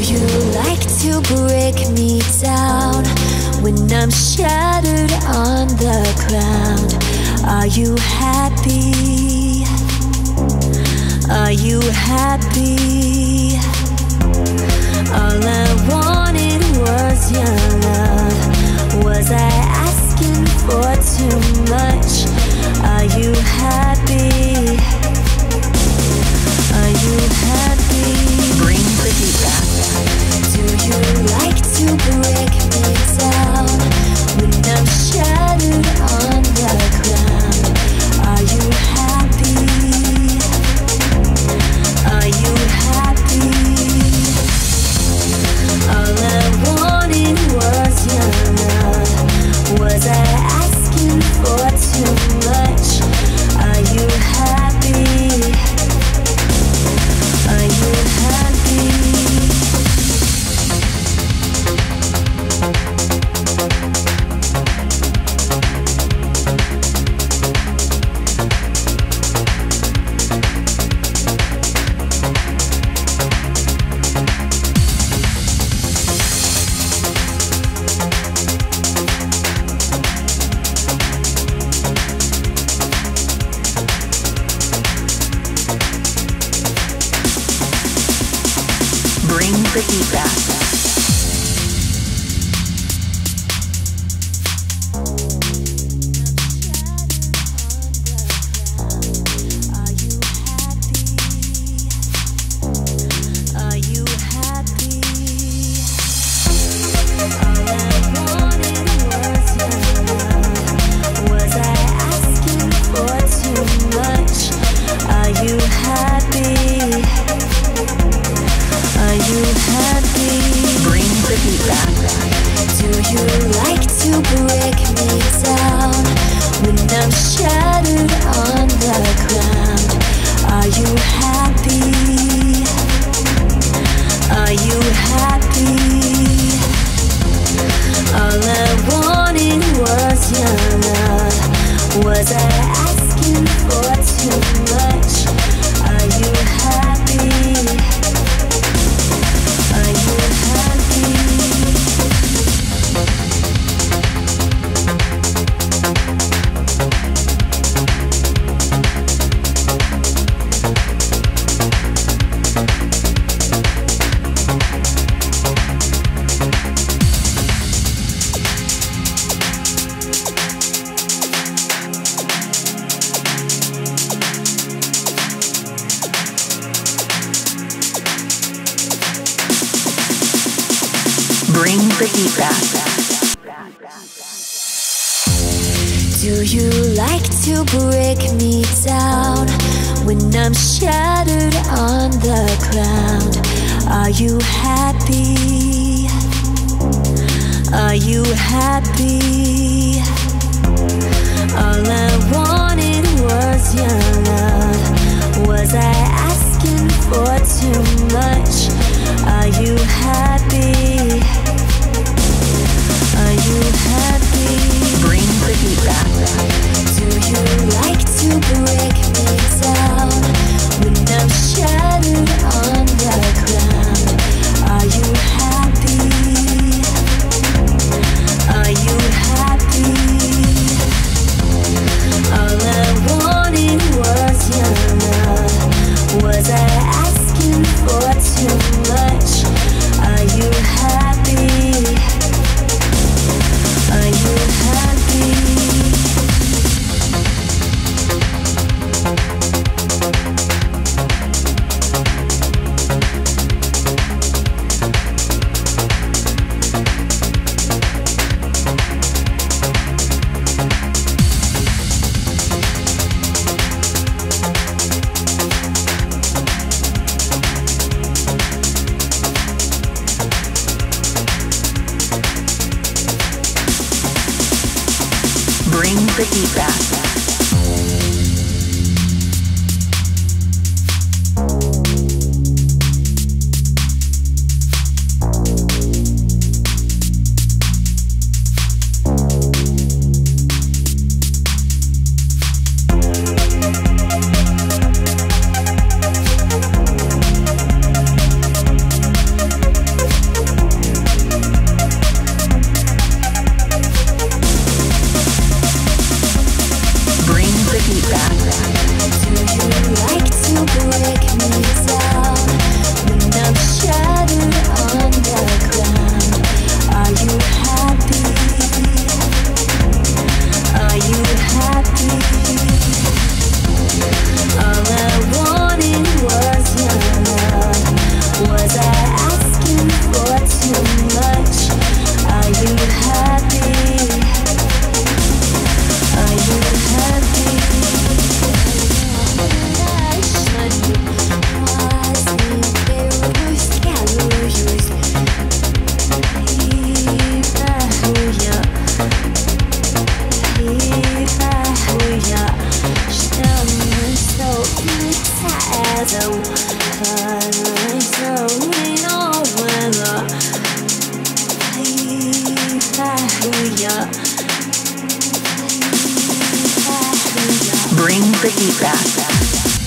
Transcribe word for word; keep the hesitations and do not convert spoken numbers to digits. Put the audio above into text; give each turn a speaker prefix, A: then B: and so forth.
A: you like to break me down when I'm shattered on the ground? Are you happy? Are you happy? All I wanted was your love. Was I asking for too much? Are you happy? Are you happy?
B: Bring the heat back.
A: Do you like to break me down when I'm shattered on the ground? Are you happy? Are you happy? All I wanted was your love. Was I asking for too much? Are you happy? Are you happy?
B: The heat back. Bring the heat back.
A: Do you like to break me down when I'm shattered on the ground? Are you happy? Are you happy? All I wanted was your love. Was I asking for too much? Are you happy? Are you happy?
B: Bring the heat back.
A: Do you like to break me down when I'm shattered on the ground? Are you happy? Are you happy? All I wanted was your love. Was I asking for too much? Are you happy? Are you happy?
B: Bring the heat back. Bring the heat back.